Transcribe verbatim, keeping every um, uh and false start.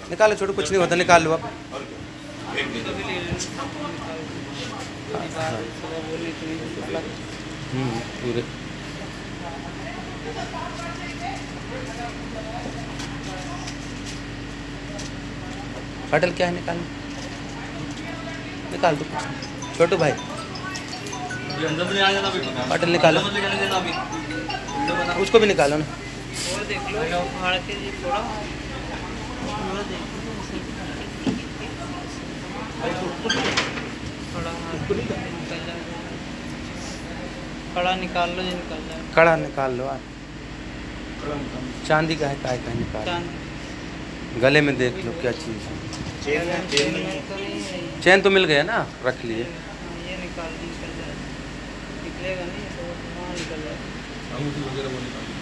निकालो छोटू, कुछ नहीं होता, निकाल लो आप। हम्म पूरे फाटल क्या है, निकाल निकाल दो छोटू भाई, फाटल निकालो, उसको भी निकालो ना। और देख लो फाड़ के जी थोड़ा थोड़ा देख थोड़ा निकल जाएगा, कड़ा निकाल लो, जो निकल जाएगा। कड़ा निकाल लो आप, चांदी का है, काय का है, निकाल। चांदी गले में देख लो क्या चीज़ है। चेन है, चेन तो नहीं है, चैन तो मिल गया ना, रख लिए। ये निकाल निकल जाएगा, निकलेगा नहीं तो वहाँ निकल जाएगा।